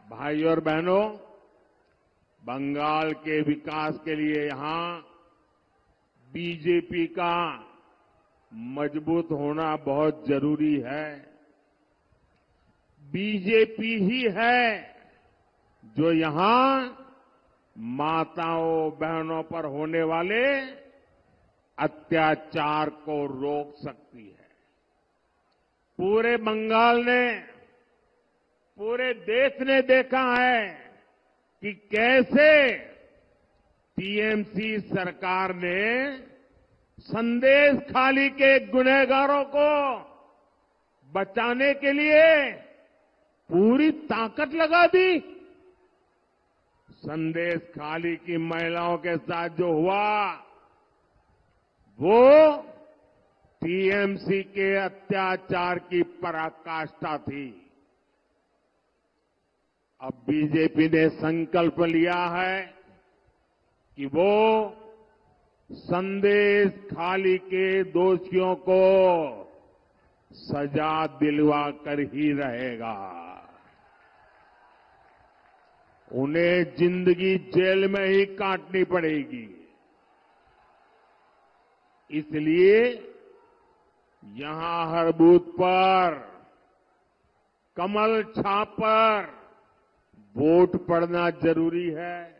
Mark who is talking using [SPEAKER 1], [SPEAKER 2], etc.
[SPEAKER 1] भाइयों और बहनों, बंगाल के विकास के लिए यहां बीजेपी का मजबूत होना बहुत जरूरी है। बीजेपी ही है जो यहां माताओं बहनों पर होने वाले अत्याचार को रोक सकती है। पूरे बंगाल ने, पूरे देश ने देखा है कि कैसे टीएमसी सरकार ने संदेशखाली के गुनहगारों को बचाने के लिए पूरी ताकत लगा दी। संदेशखाली की महिलाओं के साथ जो हुआ वो टीएमसी के अत्याचार की पराकाष्ठा थी। अब बीजेपी ने संकल्प लिया है कि वो संदेशखाली के दोषियों को सजा दिलवा कर ही रहेगा। उन्हें जिंदगी जेल में ही काटनी पड़ेगी। इसलिए यहां हर बूथ पर कमल छाप पर वोट पड़ना जरूरी है।